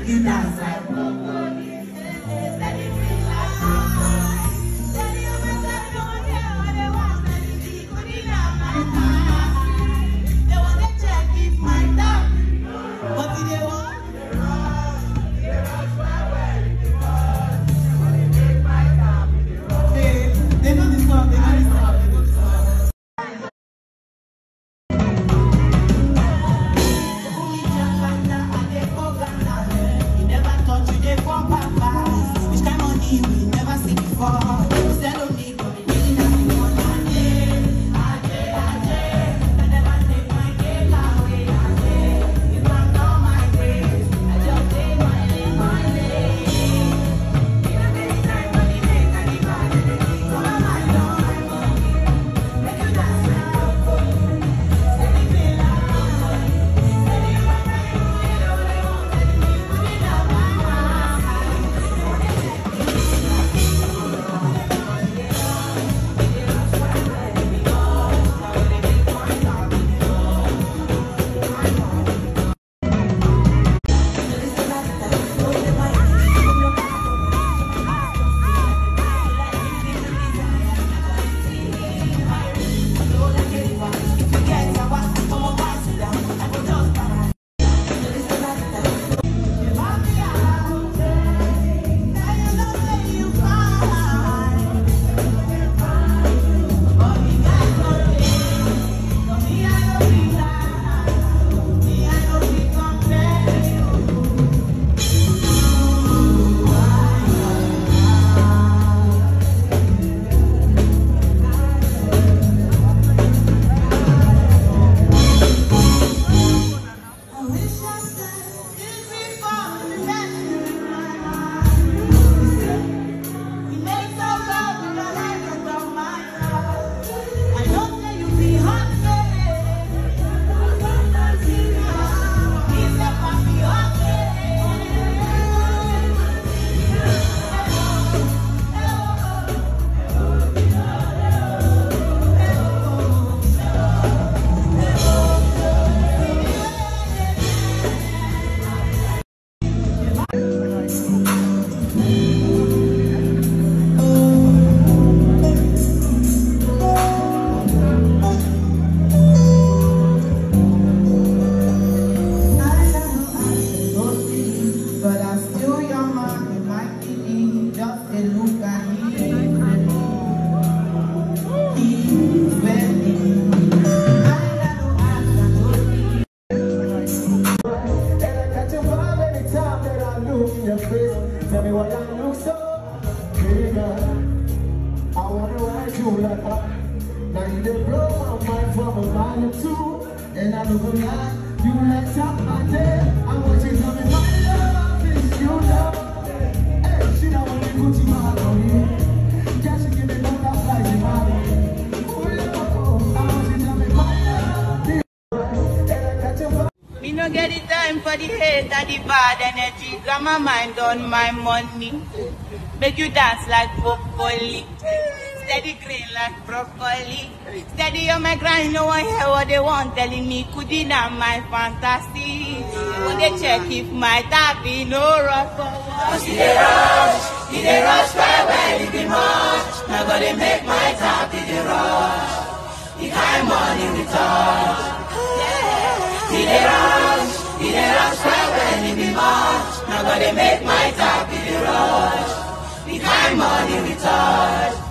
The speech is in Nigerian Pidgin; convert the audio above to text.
you dance like tell me why I look so big. I wanna ride you like a. Now you did blow my mind from a mile or two. And I don't gonna lie, you like top my day. I want you to tell me my love is you love. Hey, she don't want me Gucci my money. Can't she give me no love like you money? Oh, I want you to tell me my love is right. And I got your. Me no get the time for the hate and the bad energy. Got my mind on my money. Make you dance like broccoli. Steady green like broccoli. Steady on my grind, no one hear what they want. Telling me could deny my fantasy. When they check if my tap be no rush for what. He dey rush well, it be much. Now gotta make my tap be the rush. The kind money we touch. He dey rush well, it be much. Now gotta make my tap be the rush. The kind money we touch.